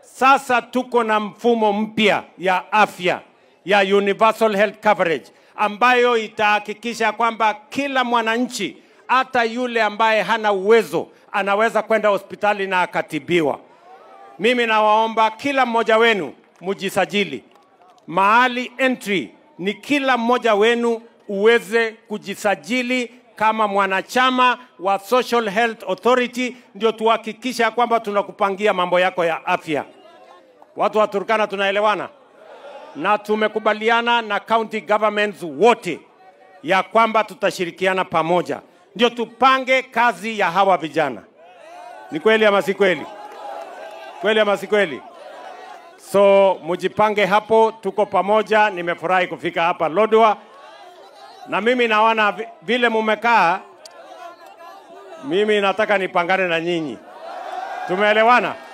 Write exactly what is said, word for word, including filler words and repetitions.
Sasa tuko na mfumo mpya ya afya ya universal health coverage ambayo itahakikisha kwamba kila mwananchi, hata yule ambaye hana uwezo, anaweza kwenda hospitali na akatibiwa. Mimi nawaomba kila mmoja wenu mjisajili. Mahali entry ni kila mmoja wenu uweze kujisajili kama mwanachama wa Social Health Authority, ndio tuhakikisha kwamba tunakupangia mambo yako ya afya. Watu wa Turkana tunaelewana? Na tumekubaliana na county governments wote ya kwamba tutashirikiana pamoja ndio tupange kazi ya hawa vijana. Ni kweli ama si kweli? Kweli ama si kweli? So mujipange hapo, tuko pamoja. Nimefurahi kufika hapa Lodwar, na mimi naona vile mumekaa, mimi nataka nipangane na nyinyi. Tumeelewana?